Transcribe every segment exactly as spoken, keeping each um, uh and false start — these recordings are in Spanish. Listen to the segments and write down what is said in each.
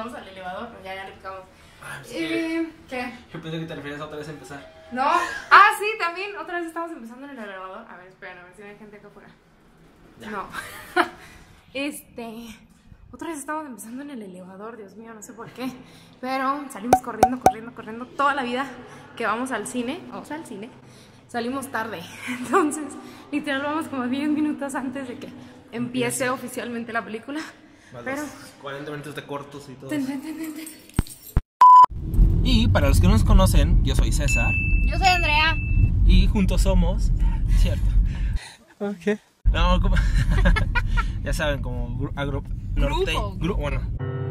vamos al elevador, pero ya, ya le picamos. Ah, pues eh, ¿qué? ¿Qué? Yo pensé que te referías a otra vez a empezar. No. Ah, sí, también. Otra vez estamos empezando en el elevador. A ver, esperen, a ver si hay gente acá afuera. Ya. No. Este. Otra vez estamos empezando en el elevador, Dios mío, no sé por qué. Pero salimos corriendo, corriendo, corriendo toda la vida que vamos al cine. Vamos al cine. Salimos tarde. Entonces, literal, vamos como diez minutos antes de que empiece oficialmente la película. Más Pero. cuarenta minutos de cortos y todo. Ten, ten, ten, ten, ten. Y para los que no nos conocen, yo soy César. Yo soy Andrea. Y juntos somos. Cierto. Ok. No, como. Ya saben, como gru agro norteño. Grupo. Gru bueno.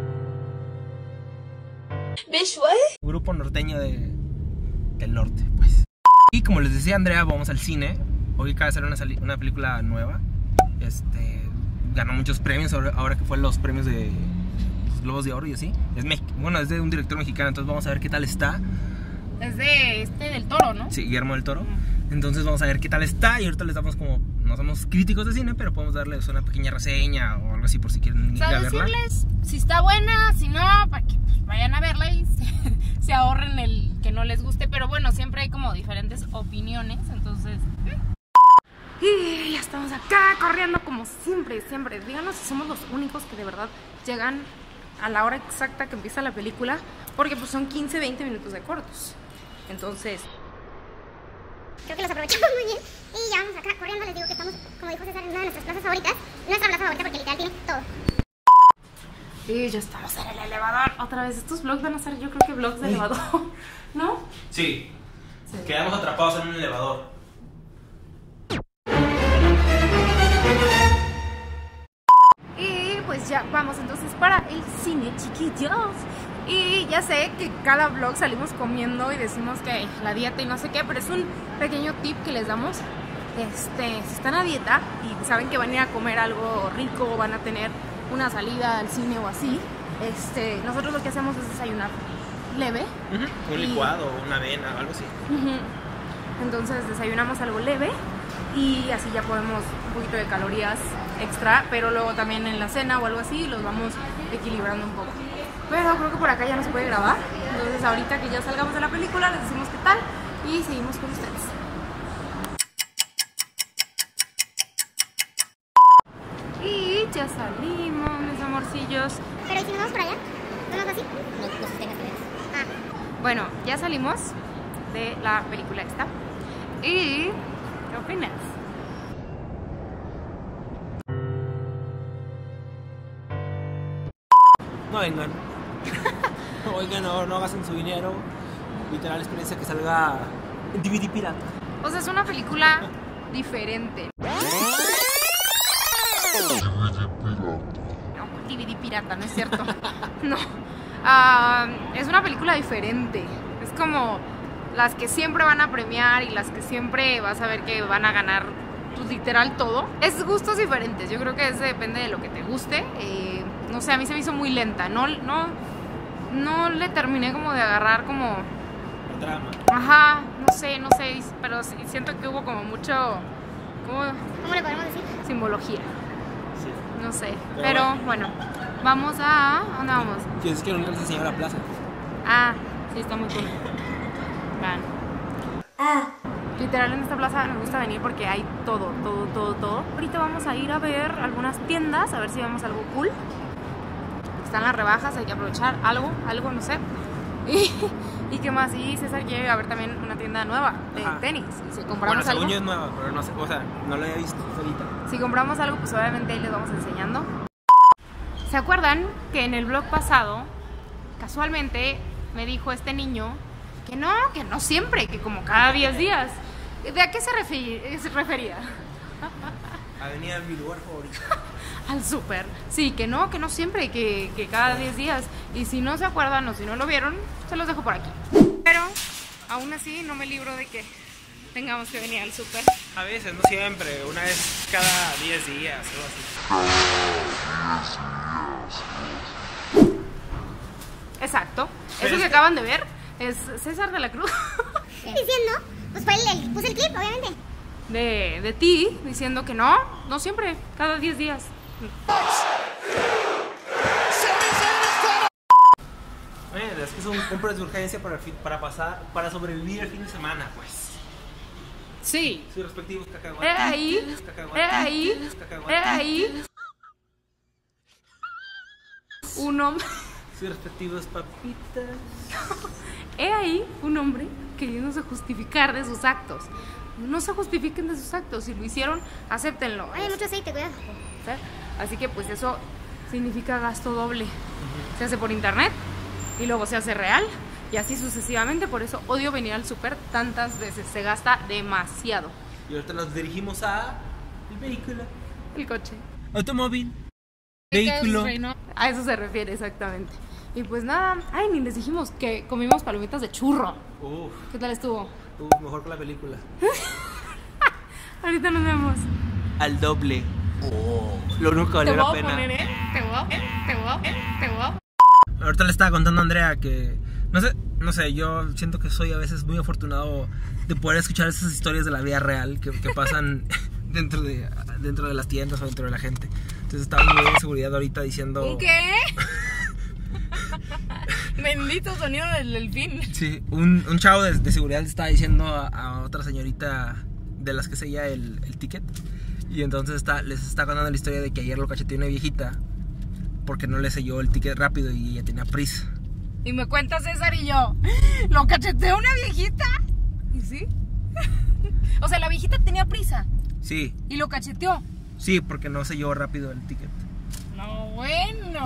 ¿Visual? Grupo norteño de, del norte, pues. Y como les decía Andrea, vamos al cine. Hoy acaba de salir una, una película nueva. Este. Ganó muchos premios ahora, ahora que fue los premios de los Globos de Oro y así. Es bueno, es de un director mexicano, entonces vamos a ver qué tal está. Es de este del Toro, ¿no? Sí, Guillermo del Toro. Entonces vamos a ver qué tal está y ahorita les damos como, no somos críticos de cine, pero podemos darles una pequeña reseña o algo así por si quieren ir O sea, a verla. decirles si está buena, si no, para que pues, vayan a verla y se, se ahorren el que no les guste. Pero bueno, siempre hay como diferentes opiniones, entonces... Y ya estamos acá corriendo como siempre, siempre. Díganos si somos los únicos que de verdad llegan a la hora exacta que empieza la película, porque pues son quince, veinte minutos de cortos. Entonces... Creo que los aprovechamos muy bien. Y ya vamos acá corriendo. Les digo que estamos, como dijo César, en una de nuestras plazas favoritas. Nuestra plaza favorita porque literal tiene todo. Y ya estamos en el elevador. Otra vez, estos vlogs van a ser, yo creo que vlogs de Ay. elevador, ¿no? Sí, Sí. quedamos atrapados en un elevador. Y pues ya vamos entonces para el cine, chiquillos. Y ya sé que cada vlog salimos comiendo y decimos que la dieta y no sé qué, pero es un pequeño tip que les damos. Este, si están a dieta y saben que van a ir a comer algo rico o van a tener una salida al cine o así, este, nosotros lo que hacemos es desayunar leve. Uh-huh. Un Y- licuado, una avena, algo así. Ujú. Entonces desayunamos algo leve y así ya podemos un poquito de calorías extra, pero luego también en la cena o algo así los vamos equilibrando un poco. Pero creo que por acá ya no se puede grabar, entonces ahorita que ya salgamos de la película les decimos qué tal y seguimos con ustedes. Y ya salimos, mis amorcillos. Pero ¿y si nos vamos por allá? ¿No nos va así? No, no sostengas Ah. Bueno, ya salimos de la película esta. ¿Y qué opinas? No vengan. Oigan, no, no gasten su dinero. Literal, experiencia que salga en D V D pirata. O sea, es una película diferente. No, D V D pirata, no es cierto. No. Ah, es una película diferente. Es como las que siempre van a premiar y las que siempre vas a ver que van a ganar, pues literal todo. Es gustos diferentes. Yo creo que eso depende de lo que te guste. Eh, no sé, a mí se me hizo muy lenta. No, no, no le terminé como de agarrar como... El drama. Ajá, no sé, no sé, pero sí, siento que hubo como mucho, como ¿Cómo le podemos decir? simbología, Sí. no sé, Pero pero bueno. bueno, vamos a, ¿a ¿dónde vamos? Si es que nunca les enseñó la plaza. Ah, sí, está muy cool. Vean. Ah. Literal en esta plaza nos gusta venir porque hay todo, todo, todo, todo. Ahorita vamos a ir a ver algunas tiendas, a ver si vemos algo cool. Están las rebajas, hay que aprovechar algo, algo, no sé. Y, y qué más, y César quiere a ver también una tienda nueva de Ajá. tenis. Y si Bueno, compramos algo, según yo es nueva, pero no sé, o sea, no lo había visto ahorita. si compramos algo, pues obviamente ahí les vamos enseñando. ¿Se acuerdan que en el vlog pasado, casualmente, me dijo este niño que no, que no siempre, que como cada diez días? ¿De a qué se, refi- se refería? Avenida mi lugar favorito. Al súper. Sí, que no, que no siempre, que, que cada diez días. Y si no se acuerdan o si no lo vieron, se los dejo por aquí. Pero, aún así, no me libro de que tengamos que venir al súper. A veces, no siempre, una vez cada diez días o así. Exacto. Pero Eso es que que- acaban de ver es César de la Cruz. Diciendo, pues fue el, el- puse el clip, obviamente. De, de ti, diciendo que no, no siempre, cada diez días. entiendes, es que son compras de urgencia para, el fin- para pasar, para sobrevivir el fin de semana, pues. Sí. Sus respectivos cacahuates. He ahí, he ahí, he ahí. Un hombre, Sus respectivos papitas. he ahí un hombre queriéndose justificar de sus actos. No se justifiquen de sus actos. Si lo hicieron, acéptenlo. Ay, hay mucho aceite, cuidado. ¿Sí? Así que pues eso significa gasto doble. Se hace por internet y luego se hace real y así sucesivamente. Por eso odio venir al súper tantas veces. Se gasta demasiado. Y ahorita nos dirigimos a el vehículo. El coche. Automóvil. Vehículo. A eso se refiere exactamente. Y pues nada, ay, ni les dijimos que comimos palomitas de churro. Uf, ¿Qué tal estuvo? uf, mejor que la película. Ahorita nos vemos. Al doble. Oh, lo único que Te valió voy la a pena. poner, ¿eh? Te voy a, te voy a, te voy a. Ahorita le estaba contando a Andrea que no sé, no sé, yo siento que soy a veces muy afortunado de poder escuchar esas historias de la vida real que, que pasan dentro de dentro de las tiendas o dentro de la gente. Entonces estaba muy en seguridad ahorita diciendo ¿Un qué? Bendito sonido del delfín. Sí, un, un chavo de, de seguridad le estaba diciendo a, a otra señorita de las que sella el, el ticket. Y entonces está, les está contando la historia de que ayer lo cacheteó una viejita porque no le selló el ticket rápido y ella tenía prisa. Y me cuenta César y yo, ¿lo cacheteó una viejita? ¿Y sí? O sea, la viejita tenía prisa Sí, y lo cacheteó. sí, porque no selló rápido el ticket. No, bueno.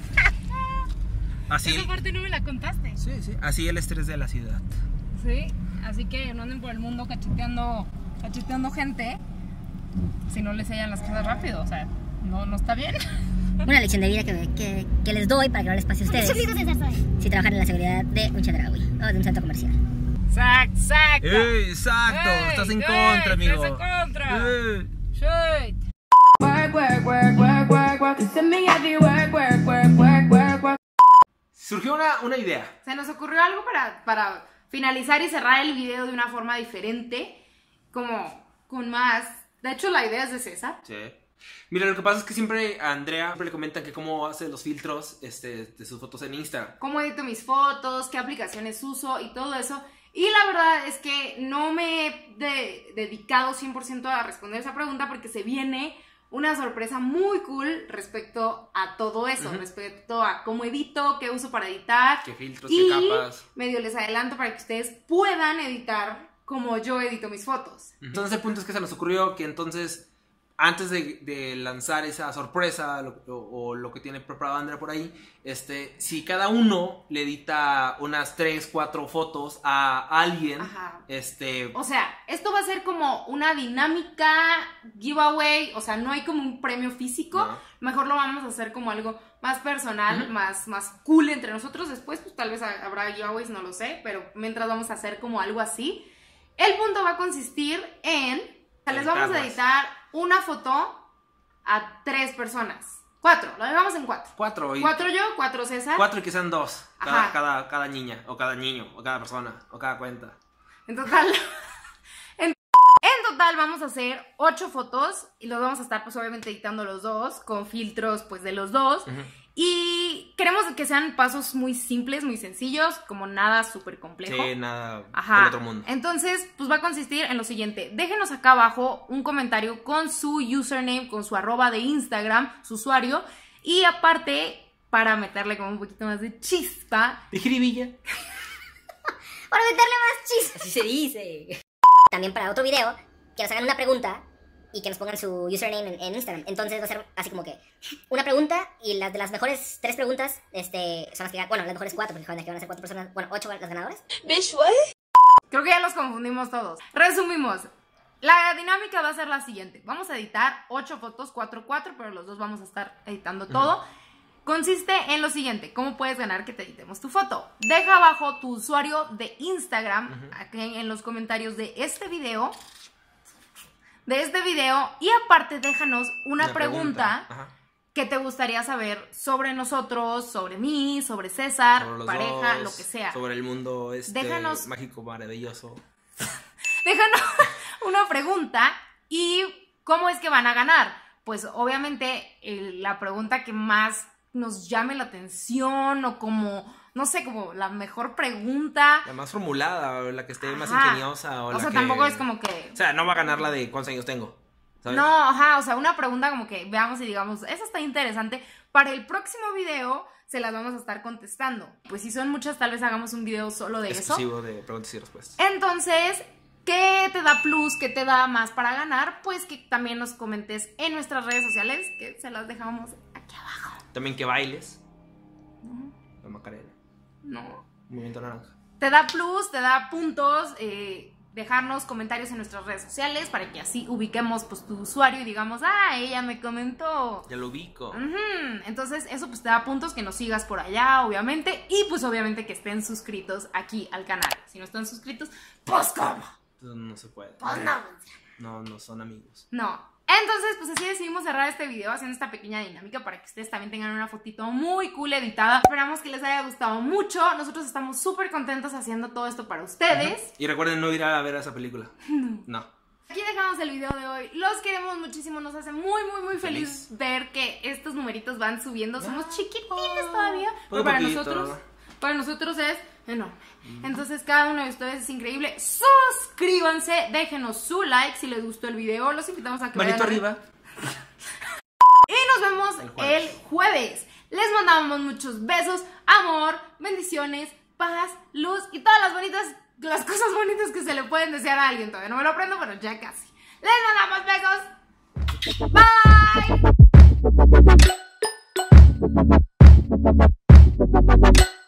Así, Esa parte no me la contaste. sí, sí, así el estrés de la ciudad. Sí, así que no anden por el mundo cacheteando, cacheteando gente si no les sellan las cosas rápido. O sea, no, no está bien. Una lección de vida que, que, que les doy para que no les pase a ustedes Chulito César, suave. si trabajan en la seguridad de un chedraui o de un centro comercial. Exacto, exacto. ¡Ey, exacto! Ey, estás en ey, contra, amigo. estás en contra. Ey. Shit. Work, work, work, work, work, work. Send me every work, work, work, work, work, work. Surgió una, una idea. Se nos ocurrió algo para, para finalizar y cerrar el video de una forma diferente, como con más... De hecho, la idea es de César. Sí. Mira, lo que pasa es que siempre a Andrea siempre le comentan que cómo hace los filtros este, de sus fotos en Instagram. Cómo edito mis fotos, qué aplicaciones uso y todo eso. Y la verdad es que no me he de- dedicado cien por ciento a responder esa pregunta porque se viene una sorpresa muy cool respecto a todo eso, Ujú. respecto a cómo edito, qué uso para editar. ¿Qué filtros, y qué capas? medio les adelanto para que ustedes puedan editar como yo edito mis fotos. Entonces el punto es que se nos ocurrió que entonces, antes de, de lanzar esa sorpresa lo- o, o lo que tiene preparado Andrea por ahí, este, si cada uno le edita unas tres, cuatro fotos a alguien, Ajá. este, O sea, esto va a ser como una dinámica giveaway, o sea, no hay como un premio físico, No. mejor lo vamos a hacer como algo más personal, Ujú. más, más cool entre nosotros. Después, pues tal vez ha- habrá giveaways, no lo sé, pero mientras vamos a hacer como algo así. El punto va a consistir en, o sea, les vamos a Editarlas. editar una foto a tres personas. Cuatro, lo dejamos en cuatro. cuatro y Cuatro yo, cuatro César. cuatro y que sean dos, cada, Ajá. cada, cada niña, o cada niño, o cada persona, o cada cuenta. En total, en, en total vamos a hacer ocho fotos y los vamos a estar pues obviamente editando los dos con filtros pues de los dos. Ujú. Y queremos que sean pasos muy simples, muy sencillos, como nada súper complejo. Sí, nada Ajá. del otro mundo. Entonces, pues va a consistir en lo siguiente. Déjenos acá abajo un comentario con su username, con su arroba de Instagram, su usuario. Y aparte, para meterle como un poquito más de chispa, De jiribilla. Para meterle más chis. Así se dice. También para otro video, que nos hagan una pregunta y que nos pongan su username en, en Instagram. Entonces va a ser así como que una pregunta y las de las mejores tres preguntas este, son las que ganan. Bueno, las mejores cuatro, porque van a ser cuatro personas. Bueno, ocho las ganadoras. creo que ya los confundimos todos. Resumimos. La dinámica va a ser la siguiente. Vamos a editar ocho fotos, cuatro, cuatro, pero los dos vamos a estar editando todo. Consiste en lo siguiente. ¿Cómo puedes ganar que te editemos tu foto? Deja abajo tu usuario de Instagram, aquí en los comentarios de este video. De este video. Y aparte déjanos una, Una pregunta, Ajá. que te gustaría saber sobre nosotros, sobre mí, sobre César, Sobre los pareja, dos, lo que sea. Sobre el mundo este Déjanos- mágico, maravilloso. Déjanos una pregunta y ¿cómo es que van a ganar? Pues obviamente el- la pregunta que más nos llame la atención o como no sé, como la mejor pregunta. La más formulada, o la que esté más Ajá. ingeniosa. O, O la sea, que... tampoco es como que... O sea, no va a ganar la de cuántos años tengo, ¿sabes? No, ajá, o sea, una pregunta como que veamos y digamos, eso está interesante. Para el próximo video se las vamos a estar contestando. Pues si son muchas, tal vez hagamos un video solo de Exclusivo eso. de preguntas y respuestas. Entonces, ¿qué te da plus? ¿Qué te da más para ganar? Pues que también nos comentes en nuestras redes sociales, que se las dejamos aquí abajo. También que bailes. No, La Macarena. no. Movimiento naranja. Te da plus, te da puntos, eh, dejarnos comentarios en nuestras redes sociales para que así ubiquemos pues tu usuario y digamos, ah, ella me comentó. Ya lo ubico. Ujú. Entonces eso pues te da puntos, que nos sigas por allá, obviamente, y pues obviamente que estén suscritos aquí al canal. Si no están suscritos, pues ¿cómo? Entonces no se puede. Pues no. No, no son amigos. No. Entonces, pues así decidimos cerrar este video haciendo esta pequeña dinámica para que ustedes también tengan una fotito muy cool editada. Esperamos que les haya gustado mucho. Nosotros estamos súper contentos haciendo todo esto para ustedes. Y recuerden no ir a ver esa película. No. Aquí dejamos el video de hoy. Los queremos muchísimo. Nos hace muy, muy, muy feliz, Feliz. ver que estos numeritos van subiendo. Somos Ah, chiquitines todavía. Poco Pero para poquito. nosotros, para nosotros es enorme. Entonces cada uno de ustedes es increíble. Suscríbanse, déjenos su like si les gustó el video. Los invitamos a que Manito vayan a- arriba. Y nos vemos El el jueves. jueves. Les mandamos muchos besos, amor, bendiciones, paz, luz y todas las bonitas, las cosas bonitas que se le pueden desear a alguien. Todavía no me lo aprendo, pero ya casi. Les mandamos besos. Bye.